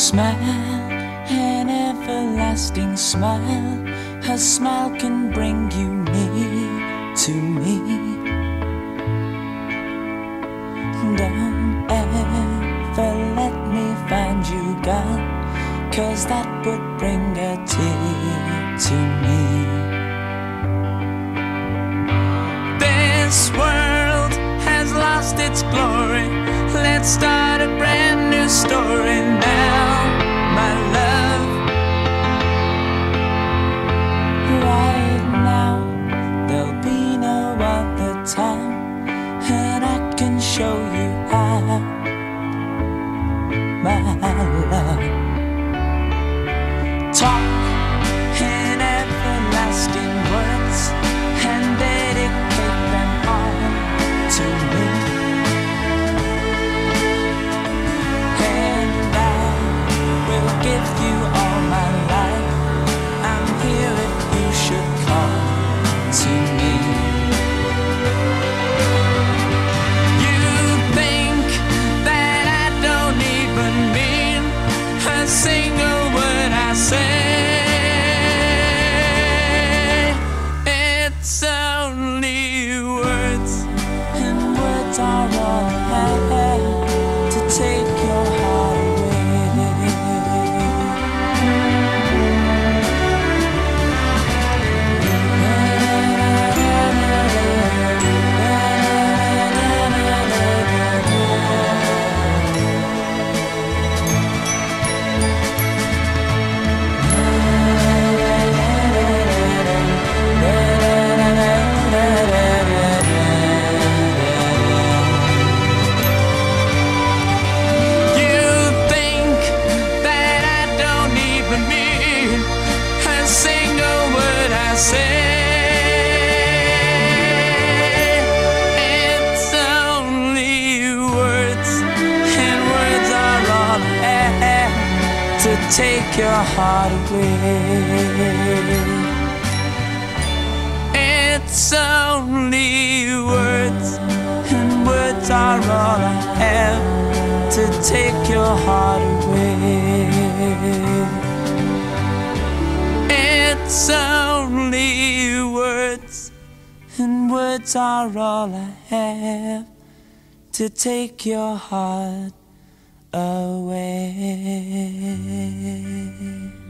smile, an everlasting smile. Her smile can bring you near to me. Don't ever let me find you gone, 'cause that would bring a tear to me. This world has lost its glory. Let's start a brand new story now, my love. Right now, there'll be no other time, and I can show you how, my love. Talk in everlasting words and dedicate them all to me. Give you all my life. I'm here if you should call to me. You think that I don't even mean a single word I say. It's only words, and words are all I have to take your heart away. It's only words, and words are all I have to take your heart away. It's only words, and words are all I have to take your heart away. It's only words, and words are all I have to take your heart away.